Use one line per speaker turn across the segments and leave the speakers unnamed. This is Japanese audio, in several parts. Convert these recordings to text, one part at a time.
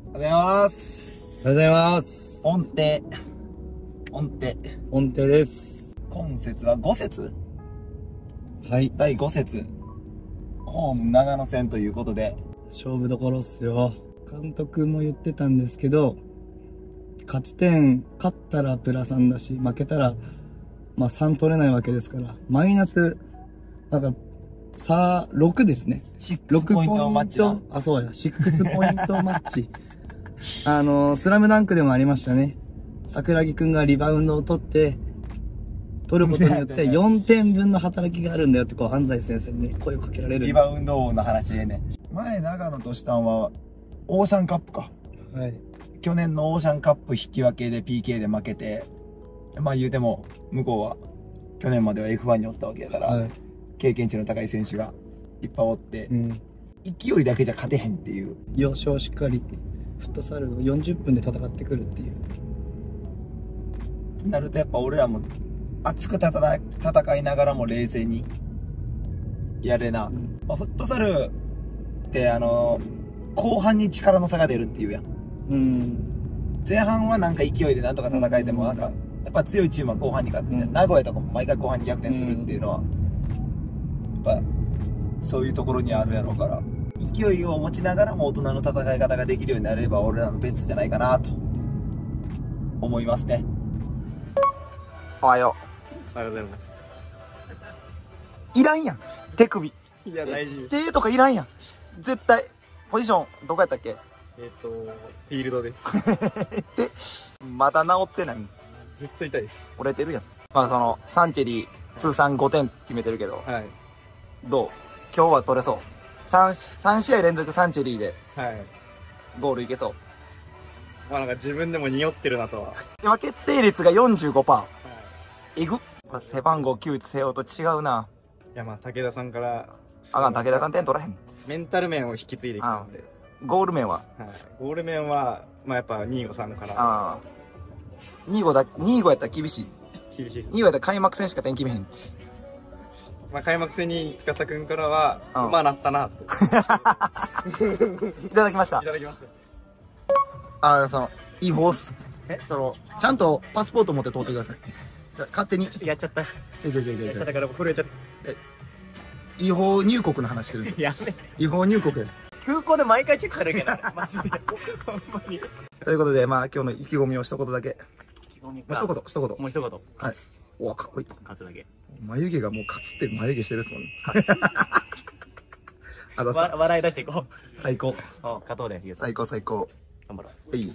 おはようございます。
おはようございます。音程です。
今節は5節、
はい。
第5節、ホーム長野戦ということで。
勝負どころっすよ。監督も言ってたんですけど、勝ち点、勝ったらプラ3だし、負けたら、3取れないわけですから、マイナス、6ですね。
6ポイントマッチな。
あ、そうや。6ポイントマッチ。スラムダンクでもありましたね。桜木くんがリバウンドを取ることによって4点分の働きがあるんだよって安西先生にね、声をかけられるんです。
リバウンド王の話でね。前長野としたんは、オーシャンカップか。
はい。
去年のオーシャンカップ引き分けで PK で負けて、言うても、向こうは、去年までは F1 におったわけだから、はい、経験値の高い選手がいっぱいおって、勢いだけじゃ勝てへんっていう。
要所をしっかり、フットサルを40分で戦ってくるっていう。
なるとやっぱ俺らも、熱く戦いながらも冷静に、やれな。フットサルって、後半に力の差が出るっていうやん。前半はなんか勢いでなんとか戦えても、やっぱ強いチームは後半に勝って、名古屋とかも毎回後半に逆転するっていうのは、やっぱ、そういうところにあるやろうから、勢いを持ちながらも大人の戦い方ができるようになれば、俺らのベストじゃないかなと、思いますね。おはよう。
おはようございます。
いらんやん、手首。
いや、大事です。
手とかいらんやん。絶対。ポジション、どこやったっけ？
フィールドです。
で、まだ治ってないん？
ずっと痛いです。
折れてるやん。サンチェリー、通算5点決めてるけど。
はい。
どう？今日は取れそう。3試合連続サンチェリーで。
はい。
ゴールいけそう。
なんか自分でも匂ってるなとは。
今決定率が 45%。はい。えぐっ。背番号9背負うと違うな。
いや、武田さんから。
武田さん点取らへん。
メンタル面を引き継いできたんで。
ゴール面は？
はい。ゴール面は、やっぱ2号さんかな。
2号やったら厳しい。
厳しいです。
2号やったら開幕戦しか点決めへん。
開幕戦に司くんからは、なったなと。
いただきました。
いただきました。
違法っす。ちゃんとパスポート持って通ってください。勝手に。
やっちゃった。やっちゃったから震えちゃった。
違法入国の話してるんですよ。
やめ。
違法入国。
空港で毎回チェックされるけど、マジで。ほんまに。
ということで、今日の意気込みを一言だけ。
意気込みか。
一言。
もう一言。
はい。うわ、かっこいい。
勝つだけ。
眉毛がもう勝つって眉毛してるっすもんね。
笑い出していこう。
最高。
勝とうで。
最高。
頑張ろう。
いい。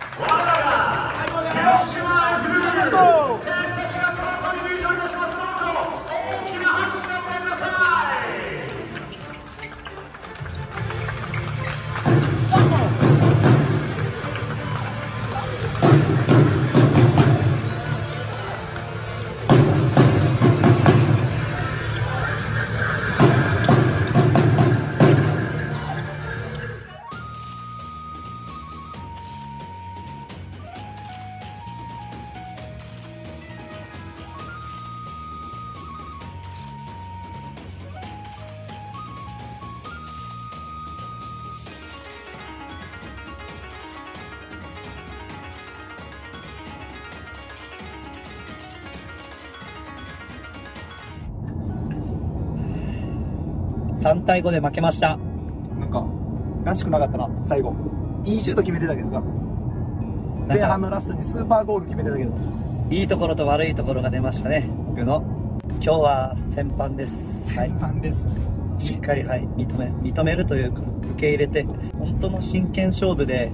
3対5で負けました。
なんか、らしくなかったな、最後。いいシュート決めてたけどな。前半のラストにスーパーゴール決めてたけど。
いいところと悪いところが出ましたね、僕の。今日は先般です。
先般です。
しっかり、認めるというか、受け入れて、本当の真剣勝負で、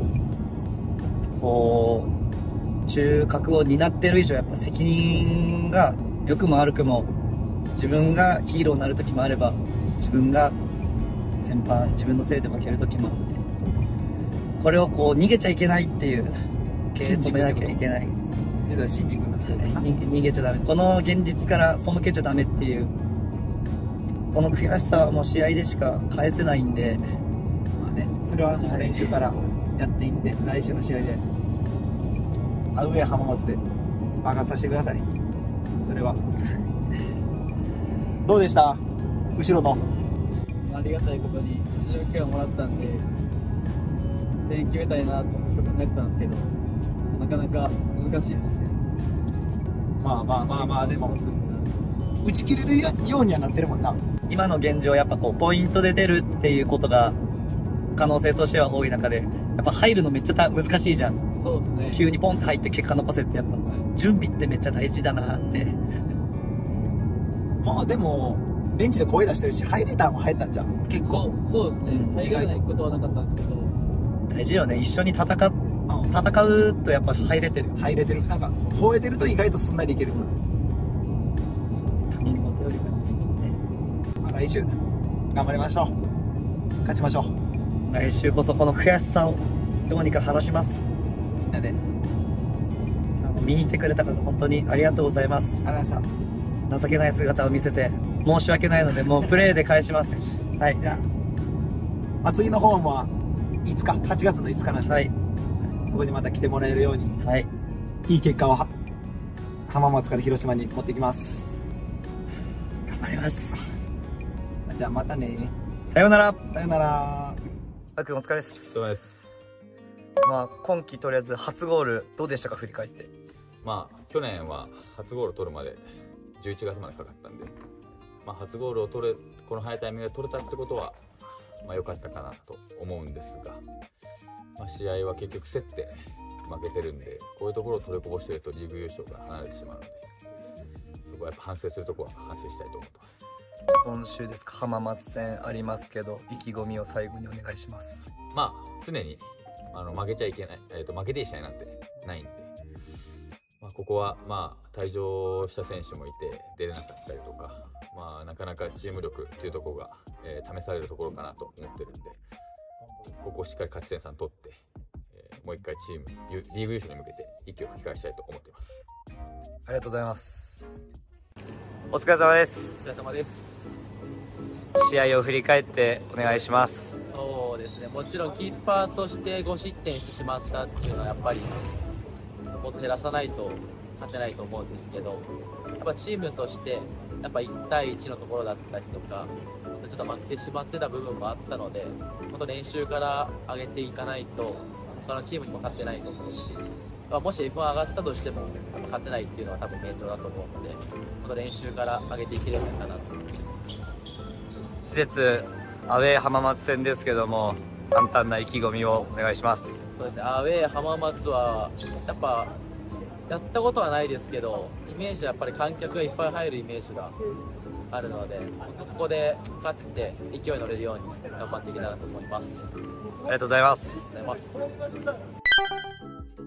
中核を担ってる以上、やっぱ責任が、良くも悪くも、自分がヒーローになる時もあれば、自分が先輩、自分のせいで負ける時もあって、これを逃げちゃいけないっていう、止めなきゃいけない。
シンジ君だって
逃げちゃダメ。この現実から背けちゃダメっていう、この悔しさはもう試合でしか返せないんで、
それは練習からやっていって、来週の試合でアウェー浜松で爆発させてください。それはどうでした？後ろの
ありがたいことに出場権をもらったんで、 点決めたいなとずっと考えてたんですけど、なかなか難しいですね。
まあでも打ち切れるようにはなってるもんな。
今の現状やっぱこうポイントで出るっていうことが可能性としては多い中で、やっぱ入るのめっちゃ難しいじゃん。そうですね。急にポンって入って結果残せってやっぱ準備ってめっちゃ大事だなって。
まあでもベンチで声出してるし、入れたんは入ったんじゃん。結構
そうですね。入らないことはなかったんですけど、大事よね。一緒に戦うとやっぱ入れてる。
なんか吠えてると意外とすんなりいけるな。
他人の頼りがですもんね。
まあ来週頑張りましょう。勝ちましょう。
来週こそこの悔しさをどうにか晴らします。
みんなで
見に来てくれた方本当にありがとうございます。
ありがとうございました。
情けない姿を見せて申し訳ないので、もうプレーで返します。はい。
じゃあ次のホームは8月の5日なんで、
はい、
そこにまた来てもらえるように、
はい、
いい結果を浜松から広島に持ってきます。
頑張ります。
じゃあまたね。
さようなら。
さようなら。
あくんお疲れです。
お疲れ様です。
まあ今季とりあえず初ゴールどうでしたか、振り返って。
まあ去年は初ゴールを取るまで11月までかかったんで、まあ、初ゴールを取れこの早いタイミングで取れたってことはまあ良かったかなと思うんですが、まあ、試合は結局競って負けてるんで、こういうところを取りこぼしてるとリーグ優勝から離れてしまうので、そこはやっぱ反省するところは反省したいと思ってます。
今週ですか、浜松戦ありますけど、意気込みを最後にお願いします。
まあ常に負けちゃいけない、負けていい試合なんてないんで、まあ、ここはまあ退場した選手もいて出れなかったりとか、まあ、なかなかチーム力っていうところが、試されるところかなと思ってるんで、ここをしっかり勝ち点3取って、もう一回チームリーグ優勝に向けて息を吹き返したいと思っています。
ありがとうございます。お疲れ様です。
お疲れ様です。
試合を振り返ってお願いします。
そうですね、もちろんキーパーとして5失点してしまったっていうのはやっぱりもっと減らさないと勝てないと思うんですけど、やっぱチームとしてやっぱ1対1のところだったりとかちょっと負けてしまってた部分もあったので、本当練習から上げていかないと他のチームにも勝ってないと思うし、もし F1 上がったとしても勝てないっていうのは多分現状だと思うので、本当練習から上げていければいいかなと思います。
施設アウェー浜松戦ですけども、簡単な意気込みをお願いします。
そうですね、アウェー浜松はやっぱやったことはないですけど、イメージはやっぱり観客がいっぱい入るイメージがあるので、ここで勝って勢いに乗れるように頑張っていけたらと思います。
ありがとうございます。
ありがとうございます。